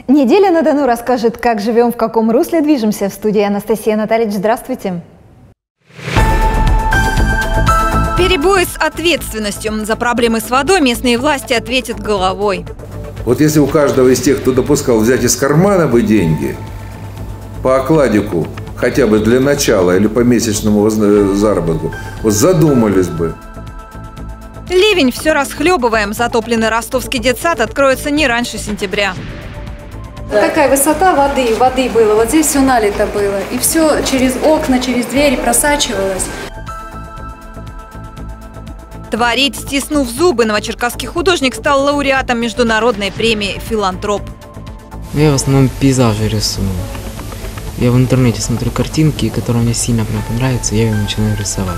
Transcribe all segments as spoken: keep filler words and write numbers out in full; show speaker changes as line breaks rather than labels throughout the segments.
Неделя на Дону расскажет, как живем, в каком русле движемся. В студии Анастасия Натальевич. Здравствуйте. Перебои с ответственностью. За проблемы с водой местные власти ответят головой.
Вот если у каждого из тех, кто допускал взять из кармана бы деньги по окладику, хотя бы для начала или по месячному заработку, вот задумались бы.
Ливень все расхлебываем. Затопленный ростовский детсад откроется не раньше сентября.
Такая высота воды, воды было. Вот здесь все налито было. И все через окна, через двери просачивалось.
Творить, стиснув зубы, новочеркасский художник стал лауреатом международной премии «Филантроп».
Я в основном пейзажи рисую. Я в интернете смотрю картинки, которые мне сильно прям понравятся, я ее начинаю рисовать.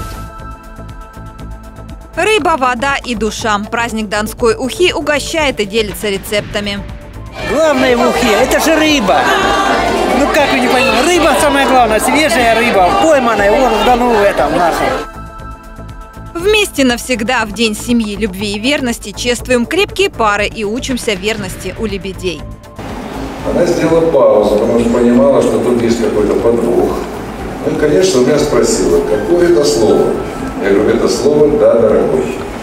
Рыба, вода и душа. Праздник Донской ухи угощает и делится рецептами.
Главное в ухе – это же рыба. Ну как вы не понимаете, рыба самое главное, свежая рыба, пойманная вон в Дону в этом нашем.
Вместе навсегда в День семьи, любви и верности чествуем крепкие пары и учимся верности у лебедей.
Она сделала паузу, потому что понимала, что тут есть какой-то подвох. Ну и, конечно, у меня спросила, какое это слово? Я говорю, это слово «да, дорогой».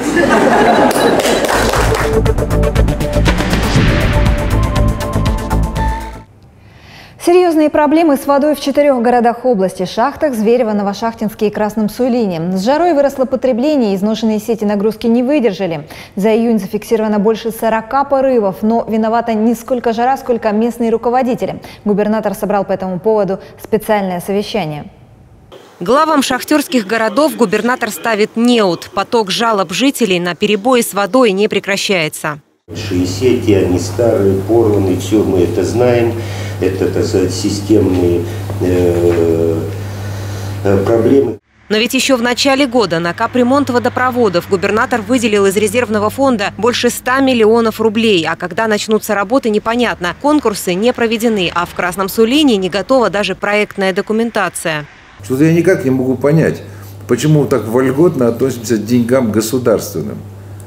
Серьезные проблемы с водой в четырех городах области – Шахтах, Зверево, Новошахтинске и Красном Сулине. С жарой выросло потребление, изношенные сети нагрузки не выдержали. За июнь зафиксировано больше сорока порывов, но виновата не сколько жара, сколько местные руководители. Губернатор собрал по этому поводу специальное совещание.
Главам шахтерских городов губернатор ставит неуд. Поток жалоб жителей на перебои с водой не прекращается.
Большие сети, они старые, порванные, все мы это знаем. Это, так сказать, системные э, проблемы.
Но ведь еще в начале года на капремонт водопроводов губернатор выделил из резервного фонда больше ста миллионов рублей. А когда начнутся работы, непонятно. Конкурсы не проведены, а в Красном Сулине не готова даже проектная документация.
Что-то я никак не могу понять, почему так вольготно относимся к деньгам государственным.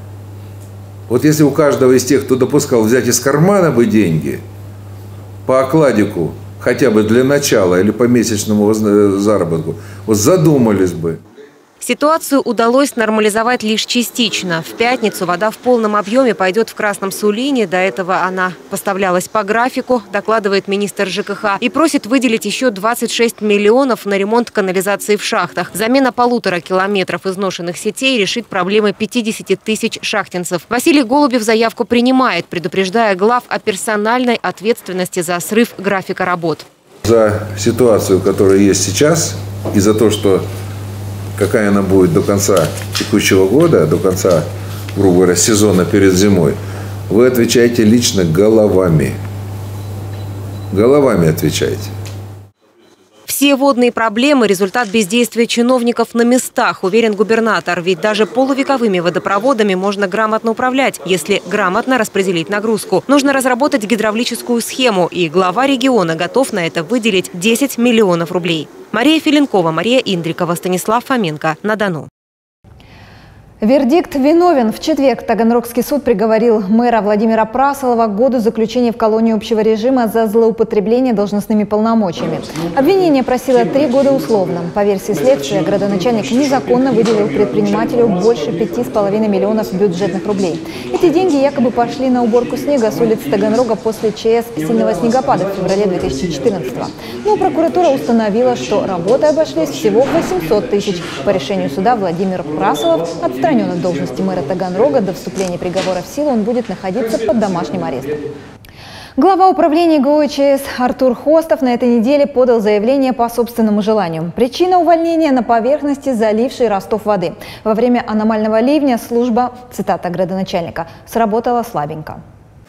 Вот если у каждого из тех, кто допускал взять из кармана бы деньги по окладику, хотя бы для начала или по месячному заработку, вот задумались бы.
Ситуацию удалось нормализовать лишь частично. В пятницу вода в полном объеме пойдет в Красном Сулине. До этого она поставлялась по графику, докладывает министр ЖКХ, и просит выделить еще двадцать шесть миллионов на ремонт канализации в шахтах. Замена полутора километров изношенных сетей решит проблемы пятидесяти тысяч шахтинцев. Василий Голубев заявку принимает, предупреждая глав о персональной ответственности за срыв графика работ.
За ситуацию, которая есть сейчас, и за то, что какая она будет до конца текущего года, до конца, грубо говоря, сезона перед зимой, вы отвечаете лично головами. Головами отвечаете.
Все водные проблемы – результат бездействия чиновников на местах, уверен губернатор. Ведь даже полувековыми водопроводами можно грамотно управлять, если грамотно распределить нагрузку. Нужно разработать гидравлическую схему, и глава региона готов на это выделить десять миллионов рублей. Мария Филенкова, Мария Индрикова, Станислав Фоменко. На Дону.
Вердикт виновен. В четверг Таганрогский суд приговорил мэра Владимира Прасолова к году заключения в колонии общего режима за злоупотребление должностными полномочиями. Обвинение просило три года условно. По версии следствия, градоначальник незаконно выделил предпринимателю больше пяти с половиной миллионов бюджетных рублей. Эти деньги якобы пошли на уборку снега с улиц Таганрога после ЧС сильного снегопада в феврале две тысячи четырнадцатого. Но прокуратура установила, что работы обошлись всего в восемьсот тысяч. По решению суда Владимир Прасолов отстранен от должности мэра Таганрога. До вступления приговора в силу он будет находиться под домашним арестом. Глава управления ГОЧС Артур Хостов на этой неделе подал заявление по собственному желанию. Причина увольнения – на поверхности залившей Ростов воды. Во время аномального ливня служба, цитата градоначальника, сработала слабенько.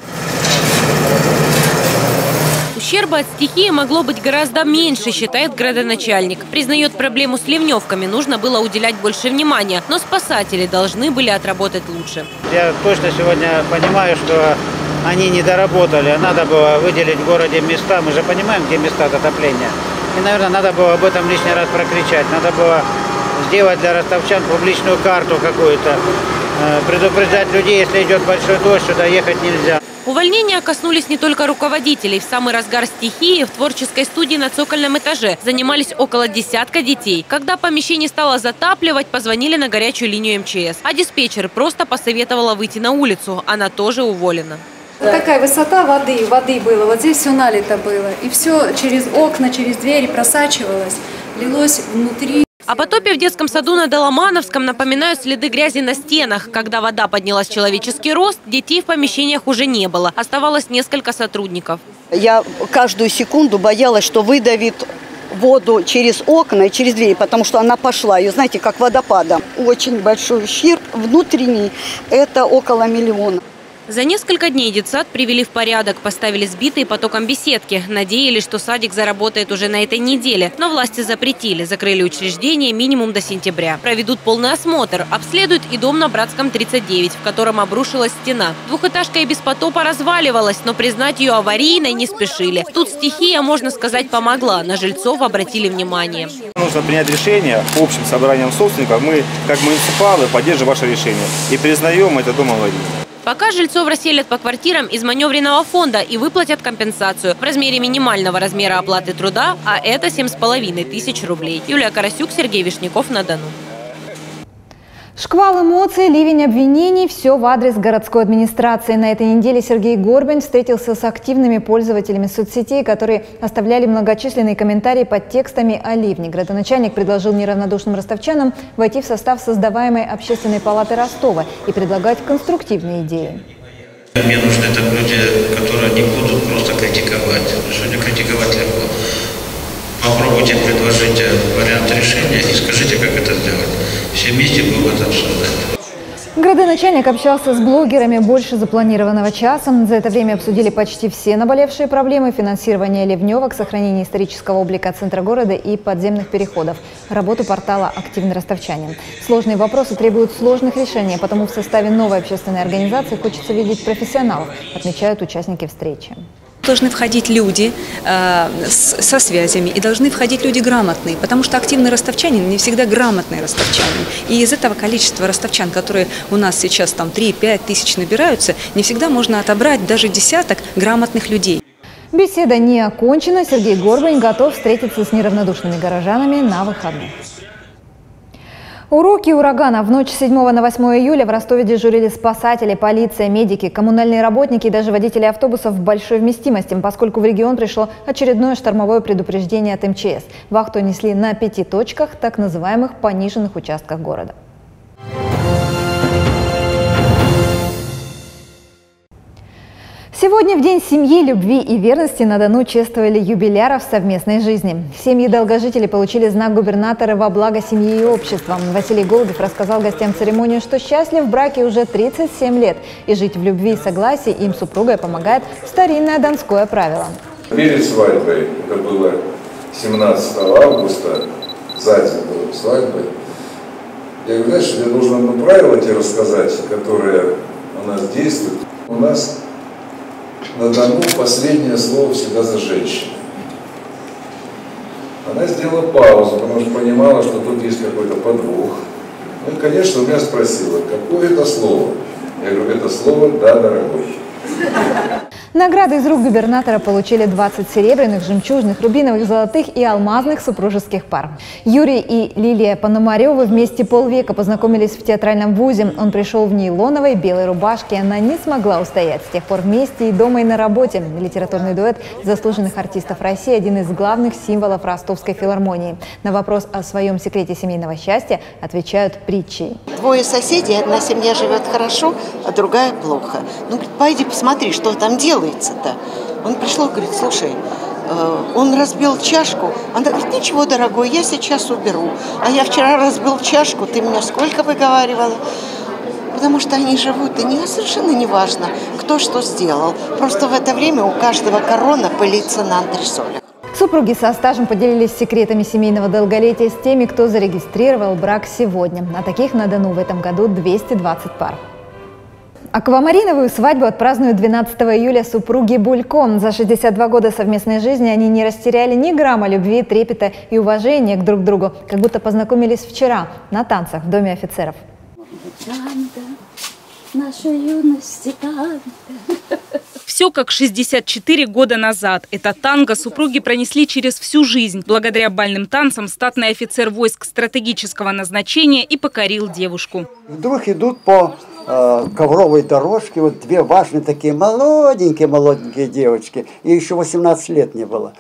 Ущерба от стихии могло быть гораздо меньше, считает градоначальник. Признает, проблему с ливневками нужно было уделять больше внимания, но спасатели должны были отработать лучше.
Я точно сегодня понимаю, что они не доработали. Надо было выделить в городе места. Мы же понимаем, где места затопления. И, наверное, надо было об этом лишний раз прокричать. Надо было сделать для ростовчан публичную карту какую-то. Предупреждать людей, если идет большой дождь, сюда ехать нельзя.
Увольнения коснулись не только руководителей. В самый разгар стихии в творческой студии на цокольном этаже занимались около десятка детей. Когда помещение стало затапливать, позвонили на горячую линию эм че эс. А диспетчер просто посоветовала выйти на улицу. Она тоже уволена.
Вот такая высота воды, воды было. Вот здесь все налито было. И все через окна, через двери просачивалось, лилось внутри.
О потопе в детском саду на Доломановском напоминают следы грязи на стенах. Когда вода поднялась в человеческий рост, детей в помещениях уже не было. Оставалось несколько сотрудников.
Я каждую секунду боялась, что выдавит воду через окна и через двери, потому что она пошла. Ее, знаете, как водопадом. Очень большой ущерб внутренний. Это около миллиона.
За несколько дней детсад привели в порядок, поставили сбитые потоком беседки. Надеялись, что садик заработает уже на этой неделе. Но власти запретили, закрыли учреждение минимум до сентября. Проведут полный осмотр, обследуют и дом на Братском тридцать девять, в котором обрушилась стена. Двухэтажка и без потопа разваливалась, но признать ее аварийной не спешили. Тут стихия, можно сказать, помогла. На жильцов обратили внимание.
Нужно принять решение общим собранием собственников. Мы, как муниципалы, поддерживаем ваше решение и признаем это дом аварийным.
Пока жильцов расселят по квартирам из маневренного фонда и выплатят компенсацию в размере минимального размера оплаты труда, а это семь с половиной тысяч рублей. Юлия Карасюк, Сергей Вишняков, на Дону.
Шквал эмоций, ливень обвинений – все в адрес городской администрации. На этой неделе Сергей Горбань встретился с активными пользователями соцсетей, которые оставляли многочисленные комментарии под текстами о ливне. Градоначальник предложил неравнодушным ростовчанам войти в состав создаваемой общественной палаты Ростова и предлагать конструктивные идеи.
Мне нужны это люди, которые не будут просто критиковать. Сегодня критиковать легко. Попробуйте предложить вариант решения и скажите, как это сделать. Все вместе будем это обсуждать.
Градоначальник общался с блогерами больше запланированного часа. За это время обсудили почти все наболевшие проблемы: финансирование ливневок, сохранение исторического облика центра города и подземных переходов, работу портала «Активный ростовчанин». Сложные вопросы требуют сложных решений, потому в составе новой общественной организации хочется видеть профессионалов, отмечают участники встречи.
Должны входить люди э, с, со связями, и должны входить люди грамотные, потому что активный ростовчанин не всегда грамотный ростовчанин. И из этого количества ростовчан, которые у нас сейчас там три-пять тысяч набираются, не всегда можно отобрать даже десяток грамотных людей.
Беседа не окончена. Сергей Горбань готов встретиться с неравнодушными горожанами на выходных. Уроки урагана. В ночь с седьмого на восьмое июля в Ростове дежурили спасатели, полиция, медики, коммунальные работники и даже водители автобусов большой вместимости, поскольку в регион пришло очередное штормовое предупреждение от эм че эс. Вахту несли на пяти точках, так называемых пониженных участках города. Сегодня в День семьи, любви и верности на Дону чествовали юбиляров совместной жизни. Семьи долгожителей получили знак губернатора во благо семьи и общества. Василий Голубев рассказал гостям церемонии, что счастлив в браке уже тридцать семь лет. И жить в любви и согласии им супругой помогает старинное донское правило.
Перед свадьбой, это было семнадцатого августа, за день до свадьбы, я говорю, знаешь, я должен одно правило тебе рассказать, которое у нас действует. У нас на Дону последнее слово всегда за женщиной. Она сделала паузу, потому что понимала, что тут есть какой-то подвох. Ну и, конечно, у меня спросила, какое это слово? Я говорю, это слово «да, дорогой».
Награды из рук губернатора получили двадцать серебряных, жемчужных, рубиновых, золотых и алмазных супружеских пар. Юрий и Лилия Пономаревы вместе полвека познакомились в театральном вузе. Он пришел в нейлоновой белой рубашке, она не смогла устоять. С тех пор вместе и дома, и на работе. Литературный дуэт заслуженных артистов России – один из главных символов Ростовской филармонии. На вопрос о своем секрете семейного счастья отвечают притчей.
Двое соседей, одна семья живет хорошо, а другая плохо. Ну, говорит, пойди посмотри, что там делается-то. Он пришел и говорит, слушай, э, он разбил чашку. Она говорит, ничего, дорогой, я сейчас уберу. А я вчера разбил чашку, ты меня сколько выговаривала? Потому что они живут, и не, совершенно не важно, кто что сделал. Просто в это время у каждого корона пылится на антресолях.
Супруги со стажем поделились секретами семейного долголетия с теми, кто зарегистрировал брак сегодня. А таких на Дону в этом году двести двадцать пар. Аквамариновую свадьбу отпразднуют двенадцатого июля супруги Булько. За шестьдесят два года совместной жизни они не растеряли ни грамма любви, трепета и уважения к друг другу, как будто познакомились вчера на танцах в Доме офицеров.
Наша юность Все как шестьдесят четыре года назад. Это танго супруги пронесли через всю жизнь. Благодаря бальным танцам статный офицер войск стратегического назначения и покорил девушку.
Вдруг идут по э, ковровой дорожке вот две важные такие молоденькие-молоденькие девочки. Ей еще восемнадцати лет не было.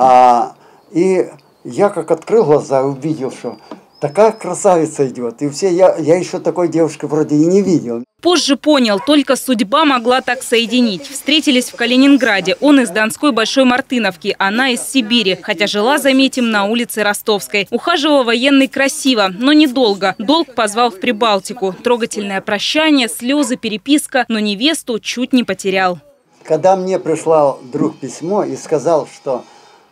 А, и я как открыл глаза, увидел, что такая красавица идет. И все, я, я еще такой девушки вроде и не видел.
Позже понял, только судьба могла так соединить. Встретились в Калининграде. Он из Донской Большой Мартыновки, она из Сибири. Хотя жила, заметим, на улице Ростовской. Ухаживал военный красиво, но недолго. Долг позвал в Прибалтику. Трогательное прощание, слезы, переписка, но невесту чуть не потерял.
Когда мне прислал друг письмо и сказал, что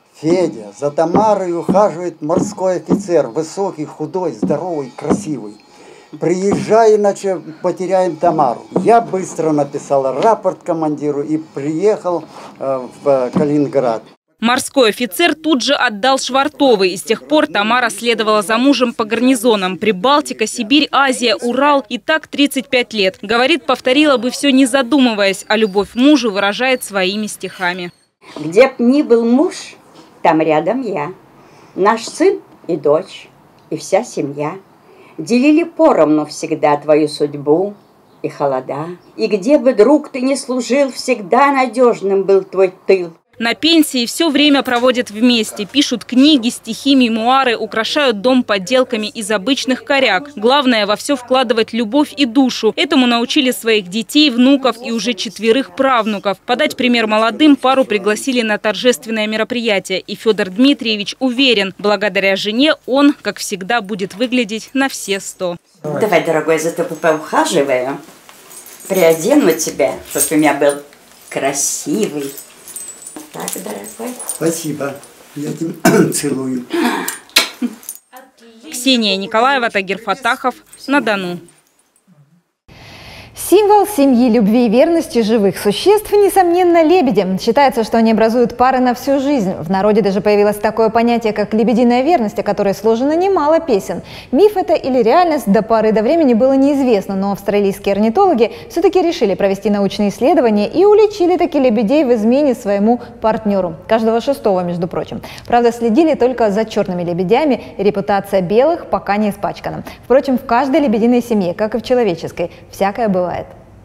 Федя, за Тамарой ухаживает морской офицер, высокий, худой, здоровый, красивый. Приезжай, иначе потеряем Тамару. Я быстро написал рапорт командиру и приехал э, в Калининград.
Морской офицер тут же отдал Швартовой. И с тех пор Тамара следовала за мужем по гарнизонам. Прибалтика, Сибирь, Азия, Урал. И так тридцать пять лет. Говорит, повторила бы все не задумываясь, а любовь к мужу выражает своими стихами.
Где б ни был муж, там рядом я. Наш сын и дочь, и вся семья. Делили поровну всегда твою судьбу и холода. И где бы, друг, ты ни служил, всегда надежным был твой тыл.
На пенсии все время проводят вместе. Пишут книги, стихи, мемуары, украшают дом подделками из обычных коряк. Главное во все вкладывать любовь и душу. Этому научили своих детей, внуков и уже четверых правнуков. Подать пример молодым пару пригласили на торжественное мероприятие. И Федор Дмитриевич уверен, благодаря жене он, как всегда, будет выглядеть на все сто.
Давай, дорогой, за тобой поухаживаю. Приодену тебя, чтобы у меня был красивый. Так, дорогой.
Спасибо. Я тебя целую.
Ксения Николаева, Тагир Фатахов, на Дону.
Символ семьи, любви и верности живых существ, несомненно, лебеди. Считается, что они образуют пары на всю жизнь. В народе даже появилось такое понятие, как лебединая верность, о которой сложено немало песен. Миф это или реальность до поры до времени было неизвестно, но австралийские орнитологи все-таки решили провести научные исследования и уличили таки лебедей в измене своему партнеру. Каждого шестого, между прочим. Правда, следили только за черными лебедями, и репутация белых пока не испачкана. Впрочем, в каждой лебединой семье, как и в человеческой, всякое бывает.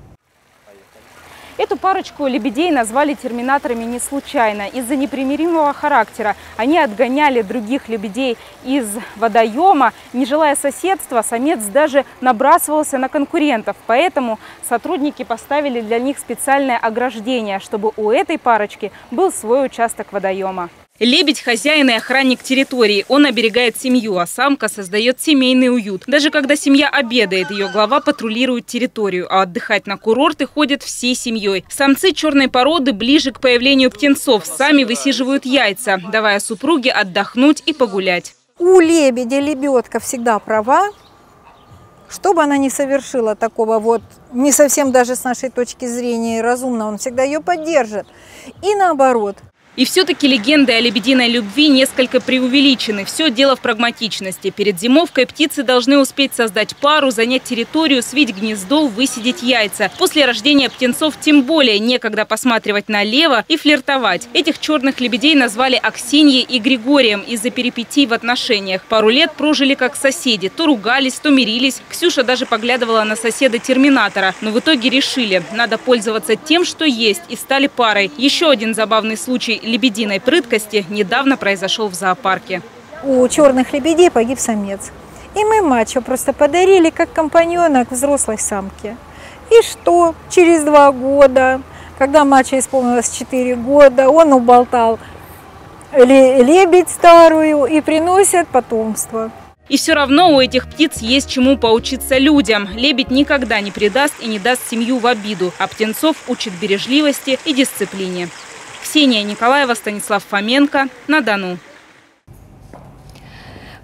Эту парочку лебедей назвали терминаторами не случайно. Из-за непримиримого характера они отгоняли других лебедей из водоема. Не желая соседства, самец даже набрасывался на конкурентов. Поэтому сотрудники поставили для них специальное ограждение, чтобы у этой парочки был свой участок водоема. Лебедь – хозяин и охранник территории. Он оберегает семью, а самка создает семейный уют. Даже когда семья обедает, ее глава патрулирует территорию, а отдыхать на курорты ходят всей семьей. Самцы черной породы ближе к появлению птенцов, сами высиживают яйца, давая супруге отдохнуть и погулять.
У лебедя лебедка всегда права. Что бы она ни совершила такого вот, не совсем даже с нашей точки зрения разумно, он всегда ее поддержит. И наоборот.
И все-таки легенды о лебединой любви несколько преувеличены. Все дело в прагматичности. Перед зимовкой птицы должны успеть создать пару, занять территорию, свить гнездо, высидеть яйца. После рождения птенцов тем более некогда посматривать налево и флиртовать. Этих черных лебедей назвали Аксиньей и Григорием из-за перипетий в отношениях. Пару лет прожили как соседи. То ругались, то мирились. Ксюша даже поглядывала на соседа-терминатора. Но в итоге решили, надо пользоваться тем, что есть, и стали парой. Еще один забавный случай лебединой прыткости недавно произошел в зоопарке.
У черных лебедей погиб самец. И мы мачо просто подарили как компаньонок взрослой самке. И что? Через два года, когда мачо исполнилось четыре года, он уболтал лебедь старую и приносит потомство.
И все равно у этих птиц есть чему поучиться людям. Лебедь никогда не предаст и не даст семью в обиду, а птенцов учит бережливости и дисциплине. Ксения Николаева, Станислав Фоменко, на Дону.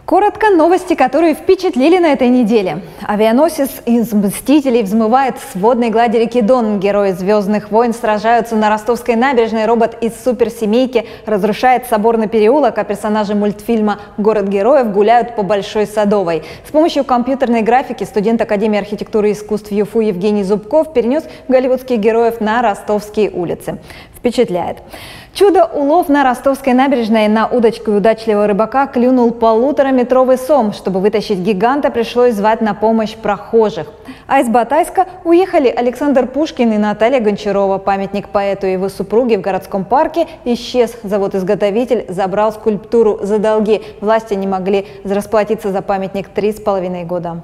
Коротко новости, которые впечатлили на этой неделе. Авианосец из «Мстителей» взмывает с водной глади реки Дон. Герои «Звездных войн» сражаются на Ростовской набережной. Робот из суперсемейки разрушает Соборный переулок, а персонажи мультфильма «Город героев» гуляют по Большой Садовой. С помощью компьютерной графики студент Академии архитектуры и искусств ЮФУ Евгений Зубков перенес голливудских героев на ростовские улицы. Впечатляет. Чудо-улов на Ростовской набережной. На удочку удачливого рыбака клюнул полутораметровый сом. Чтобы вытащить гиганта, пришлось звать на помощь прохожих. А из Батайска уехали Александр Пушкин и Наталья Гончарова. Памятник поэту и его супруге в городском парке исчез. Завод-изготовитель забрал скульптуру за долги. Власти не могли расплатиться за памятник три с половиной года.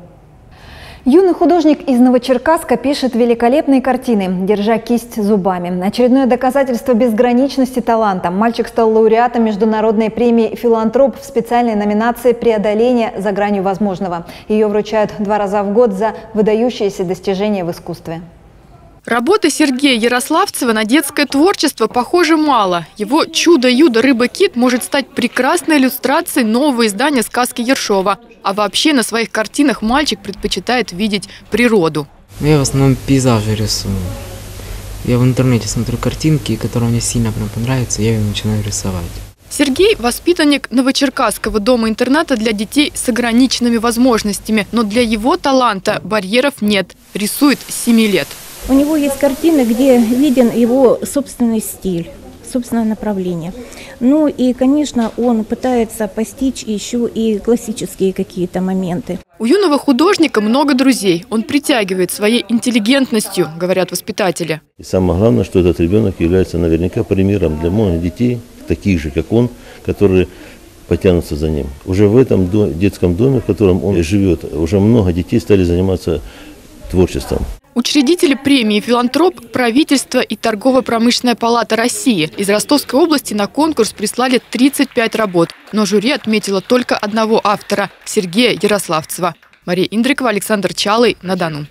Юный художник из Новочеркасска пишет великолепные картины, держа кисть зубами. Очередное доказательство безграничности таланта. Мальчик стал лауреатом международной премии «Филантроп» в специальной номинации «Преодоление за гранью возможного». Ее вручают два раза в год за выдающиеся достижения в искусстве.
Работы Сергея Ярославцева на детское творчество, похоже, мало. Его «Чудо-юдо рыба-кит» может стать прекрасной иллюстрацией нового издания сказки Ершова. А вообще на своих картинах мальчик предпочитает видеть природу.
Я в основном пейзажи рисую. Я в интернете смотрю картинки, которые мне сильно прям понравятся, я их начинаю рисовать.
Сергей – воспитанник Новочеркасского дома-интерната для детей с ограниченными возможностями. Но для его таланта барьеров нет. Рисует с семи лет.
У него есть картины, где виден его собственный стиль, собственное направление. Ну и, конечно, он пытается постичь еще и классические какие-то моменты.
У юного художника много друзей. Он притягивает своей интеллигентностью, говорят воспитатели.
И самое главное, что этот ребенок является наверняка примером для многих детей, таких же, как он, которые потянутся за ним. Уже в этом детском доме, в котором он живет, уже много детей стали заниматься творчеством.
Учредители премии «Филантроп» – правительство и торгово-промышленная палата России. Из Ростовской области на конкурс прислали тридцать пять работ. Но жюри отметило только одного автора – Сергея Ярославцева. Мария Индрикова, Александр Чалый, на Дону.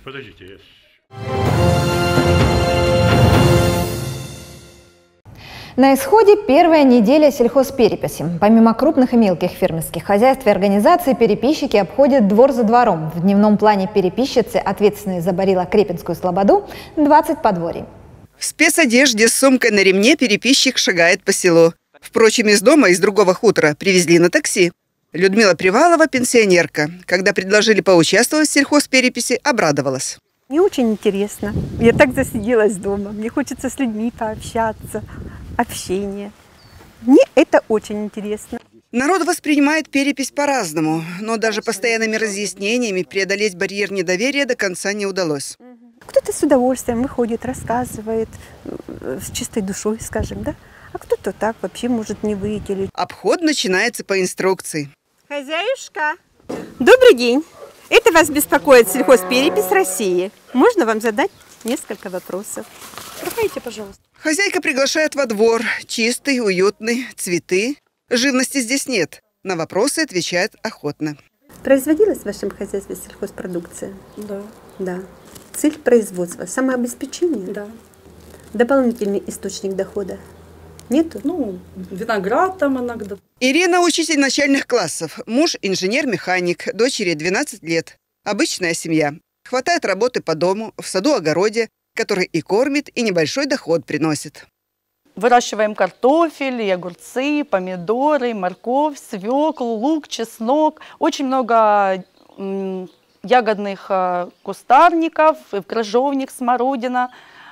На исходе первая неделя сельхозпереписи. Помимо крупных и мелких фермерских хозяйств и организаций, переписчики обходят двор за двором. В дневном плане переписчицы, ответственной за Барило-Крепинскую слободу, двадцать подворий.
В спецодежде с сумкой на ремне переписчик шагает по селу. Впрочем, из дома, из другого хутора привезли на такси. Людмила Привалова – пенсионерка. Когда предложили поучаствовать в сельхозпереписи, обрадовалась.
Мне очень интересно. Я так засиделась дома. Мне хочется с людьми пообщаться. Общение. Мне это очень интересно.
Народ воспринимает перепись по-разному, но даже постоянными разъяснениями преодолеть барьер недоверия до конца не удалось.
Кто-то с удовольствием выходит, рассказывает, с чистой душой, скажем, да? А кто-то так вообще может не выйти.
Обход начинается по инструкции.
Хозяюшка, добрый день. Это вас беспокоит сельхозперепись России. Можно вам задать несколько вопросов? Проходите, пожалуйста.
Хозяйка приглашает во двор. Чистый, уютный, цветы. Живности здесь нет. На вопросы отвечает охотно.
Производилась в вашем хозяйстве сельхозпродукция? Да. Да. Цель производства – самообеспечение? Да. Дополнительный источник дохода? Нету?
Ну, виноград там иногда.
Ирина – учитель начальных классов. Муж – инженер-механик. Дочери двенадцать лет. Обычная семья. Хватает работы по дому, в саду-огороде, который и кормит, и небольшой доход приносит.
Выращиваем картофель, и огурцы, помидоры, морковь, свеклу, лук, чеснок. Очень много м, ягодных а, кустарников, крыжовник, смородина.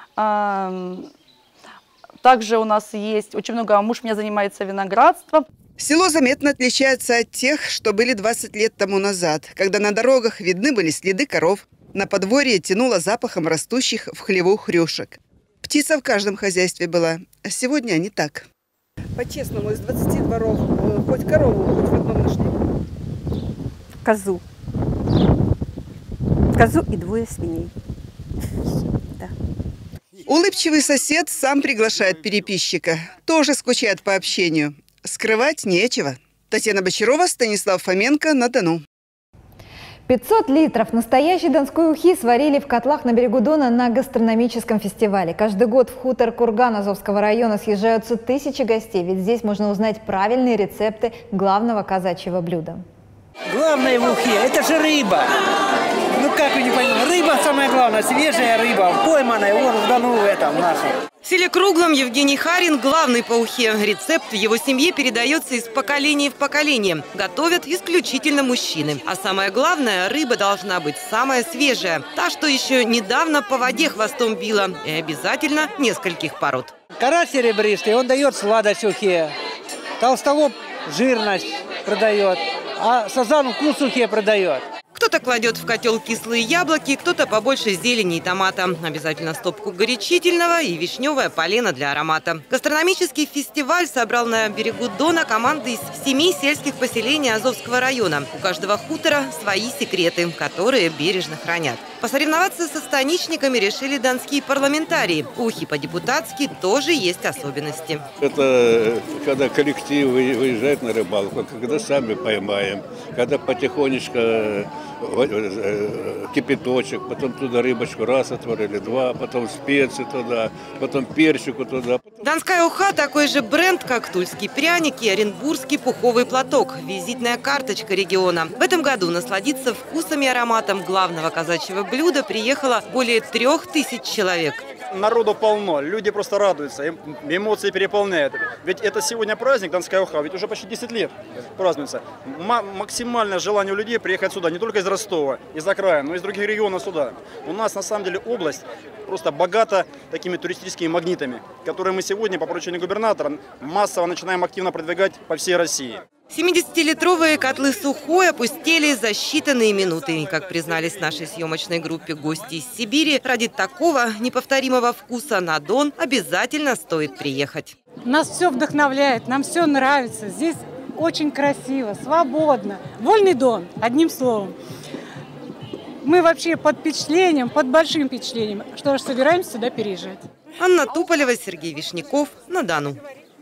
А, также у нас есть очень много, муж у меня занимается виноградством.
Село заметно отличается от тех, что были двадцать лет тому назад, когда на дорогах видны были следы коров. На подворье тянуло запахом растущих в хлеву хрюшек. Птица в каждом хозяйстве была, а сегодня не так.
По-честному, из двадцати дворов хоть корову, хоть в одном нашли? Козу. Козу и двое свиней. Да.
Улыбчивый сосед сам приглашает переписчика. Тоже скучает по общению. Скрывать нечего. Татьяна Бочарова, Станислав Фоменко, на Дону.
пятьсот литров настоящей донской ухи сварили в котлах на берегу Дона на гастрономическом фестивале. Каждый год в хутор Курган Азовского района съезжаются тысячи гостей, ведь здесь можно узнать правильные рецепты главного казачьего блюда.
Главное в ухе – это же рыба. Ну как вы не понимаете, рыба самое главное, свежая рыба, пойманная, вот в Дону в этом нашем.
В селе Круглом Евгений Харин главный по ухе. Рецепт в его семье передается из поколения в поколение. Готовят исключительно мужчины. А самое главное, рыба должна быть самая свежая. Та, что еще недавно по воде хвостом била. И обязательно нескольких пород.
Карась серебристый, он дает сладость ухе. Толстолоб жирность продает, а сазан вкус ухе продает.
Кто-то кладет в котел кислые яблоки, кто-то побольше зелени и томата. Обязательно стопку горячительного и вишневое полено для аромата. Гастрономический фестиваль собрал на берегу Дона команды из семи сельских поселений Азовского района. У каждого хутора свои секреты, которые бережно хранят. Посоревноваться со станичниками решили донские парламентарии. У ухи по-депутатски тоже есть особенности.
Это когда коллектив выезжает на рыбалку, когда сами поймаем, когда потихонечку кипяточек, потом туда рыбочку раз отварили, два, потом специи туда, потом перчику туда.
Донская уха – такой же бренд, как тульские пряники, оренбургский пуховый платок, визитная карточка региона. В этом году насладиться вкусом и ароматом главного казачьего блюда приехало более трех тысяч человек.
Народу полно, люди просто радуются, эмоции переполняют. Ведь это сегодня праздник, Донская уха, ведь уже почти десять лет празднуется. М- максимальное желание у людей приехать сюда, не только из Ростова, из окраин, но и из других регионов сюда. У нас на самом деле область просто богата такими туристическими магнитами, которые мы сегодня по поручению губернатора массово начинаем активно продвигать по всей России.
семидесятилитровые котлы сухой опустели за считанные минуты. Как признались нашей съемочной группе гости из Сибири, ради такого неповторимого вкуса на Дон обязательно стоит приехать.
Нас все вдохновляет, нам все нравится. Здесь очень красиво, свободно. Вольный Дон, одним словом. Мы вообще под впечатлением, под большим впечатлением, что же собираемся сюда переезжать.
Анна Туполева, Сергей Вишняков, на Дону.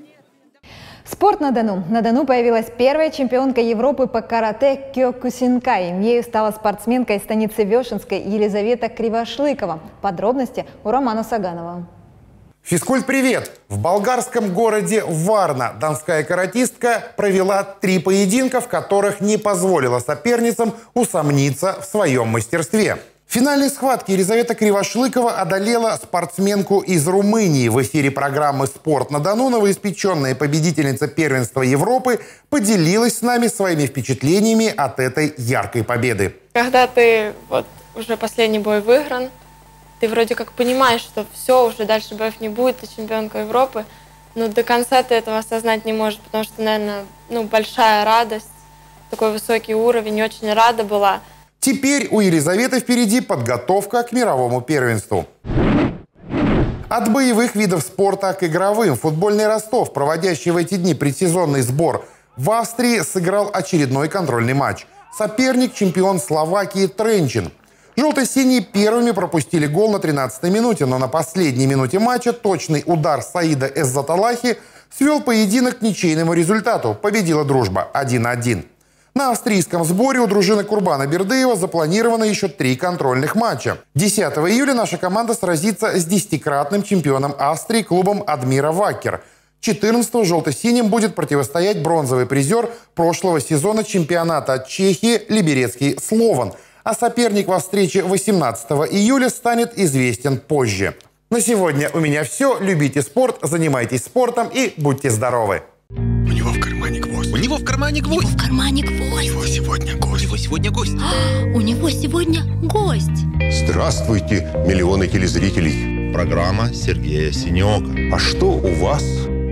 Спорт на Дону. На Дону появилась первая чемпионка Европы по карате Кёкусинкай. Ею стала спортсменка из станицы Вешенской Елизавета Кривошлыкова. Подробности у Романа Саганова.
Физкульт-привет! В болгарском городе Варна донская каратистка провела три поединка, в которых не позволила соперницам усомниться в своем мастерстве. В финальной схватке Елизавета Кривошлыкова одолела спортсменку из Румынии. В эфире программы «Спорт на Дону» новоиспеченная победительница первенства Европы поделилась с нами своими впечатлениями от этой яркой победы.
Когда ты вот уже последний бой выигран, ты вроде как понимаешь, что все, уже дальше боев не будет, ты чемпионка Европы, но до конца ты этого осознать не можешь, потому что, наверное, ну, большая радость, такой высокий уровень, очень рада была.
Теперь у Елизаветы впереди подготовка к мировому первенству. От боевых видов спорта к игровым. Футбольный Ростов, проводящий в эти дни предсезонный сбор, в Австрии сыграл очередной контрольный матч. Соперник – чемпион Словакии Тренчин. Желто-синие первыми пропустили гол на тринадцатой минуте, но на последней минуте матча точный удар Саида Эззаталахи свел поединок к ничейному результату. Победила дружба один один. На австрийском сборе у дружины Курбана Бердыева запланировано еще три контрольных матча. десятого июля наша команда сразится с десятикратным чемпионом Австрии клубом Адмира Ваккер. четырнадцатого желто-синим будет противостоять бронзовый призер прошлого сезона чемпионата от Чехии Либерецкий Слован. А соперник во встрече восемнадцатого июля станет известен позже. На сегодня у меня все. Любите спорт, занимайтесь спортом и будьте здоровы.
У него в кармане гвоздь. У него в кармане гвоздь. У него в кармане гвоздь. У него сегодня гость. У него сегодня гость.
У него сегодня гость.
Здравствуйте, миллионы телезрителей.
Программа Сергея Синеока.
А что у вас?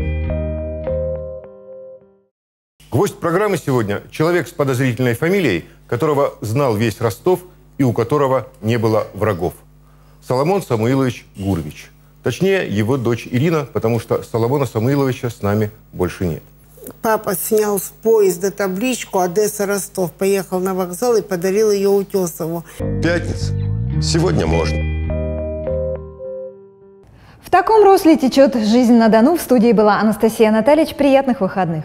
Гвоздь программы сегодня – человек с подозрительной фамилией, которого знал весь Ростов и у которого не было врагов. Соломон Самуилович Гурвич. Точнее, его дочь Ирина, потому что Соломона Самуиловича с нами больше нет.
Папа снял с поезда табличку «Одесса-Ростов», поехал на вокзал и подарил ее Утесову.
Пятница. Сегодня можно.
В таком русле течет жизнь на Дону. В студии была Анастасия Натальевич. Приятных выходных.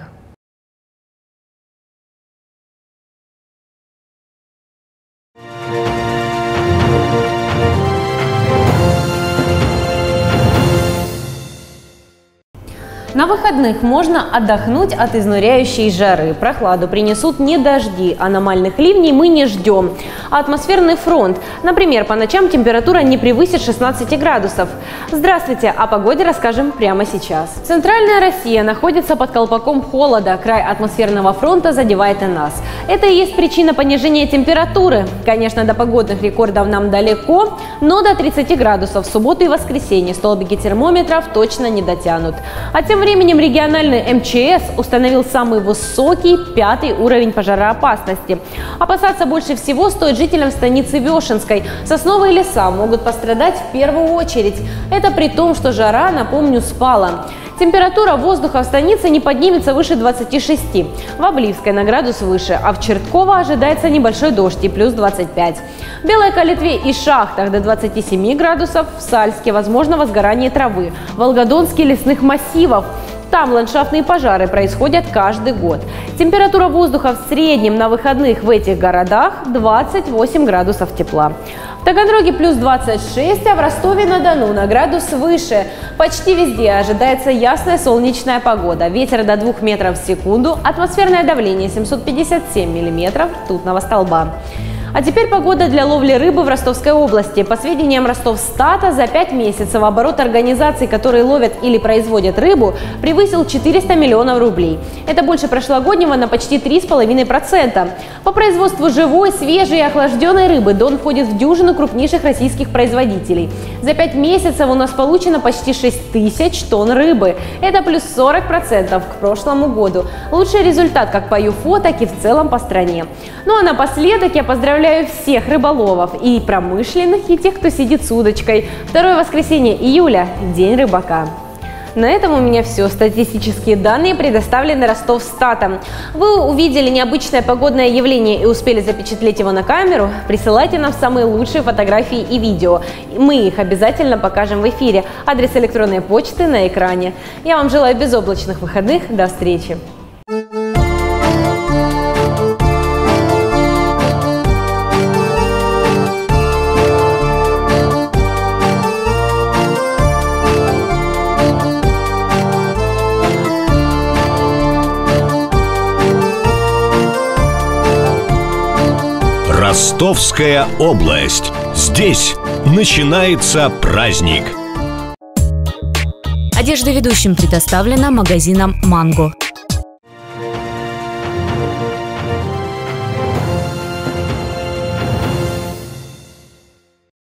На выходных можно отдохнуть от изнуряющей жары. Прохладу принесут не дожди, аномальных ливней мы не ждем, а атмосферный фронт. Например, по ночам температура не превысит шестнадцати градусов. Здравствуйте, о погоде расскажем прямо сейчас. Центральная Россия находится под колпаком холода. Край атмосферного фронта задевает и нас. Это и есть причина понижения температуры. Конечно, до погодных рекордов нам далеко, но до тридцати градусов в субботу и воскресенье столбики термометров точно не дотянут. А тем временем региональный эм че эс установил самый высокий, пятый уровень пожароопасности. Опасаться больше всего стоит жителям станицы Вешенской. Сосновые леса могут пострадать в первую очередь. Это при том, что жара, напомню, спала. Температура воздуха в станице не поднимется выше двадцати шести, в Обливской на градус выше, а в Чертково ожидается небольшой дождь и плюс двадцать пять. В Белой Калитве и Шахтах до двадцати семи градусов, в Сальске возможно возгорание травы, в Волгодонске лесных массивов. Там ландшафтные пожары происходят каждый год. Температура воздуха в среднем на выходных в этих городах двадцать восемь градусов тепла. В Таганроге плюс двадцать шесть, а в Ростове-на-Дону на градус выше. Почти везде ожидается ясная солнечная погода. Ветер до двух метров в секунду, атмосферное давление семьсот пятьдесят семь миллиметров ртутного столба. А теперь погода для ловли рыбы в Ростовской области. По сведениям Ростовстата, за пять месяцев оборот организаций, которые ловят или производят рыбу, превысил четыреста миллионов рублей. Это больше прошлогоднего на почти три с половиной процента. По производству живой, свежей и охлажденной рыбы Дон входит в дюжину крупнейших российских производителей. За пять месяцев у нас получено почти шесть тысяч тонн рыбы. Это плюс сорок процентов к прошлому году. Лучший результат как по ЮФО, так и в целом по стране. Ну а напоследок я поздравляю всех рыболовов, и промышленных, и тех, кто сидит с удочкой. Второе воскресенье июля – День рыбака. На этом у меня все. Статистические данные предоставлены Ростовстатом. Вы увидели необычное погодное явление и успели запечатлеть его на камеру? Присылайте нам самые лучшие фотографии и видео. Мы их обязательно покажем в эфире. Адрес электронной почты на экране. Я вам желаю безоблачных выходных. До встречи!
Ростовская область. Здесь начинается праздник.
Одежда ведущим предоставлена магазином «Манго».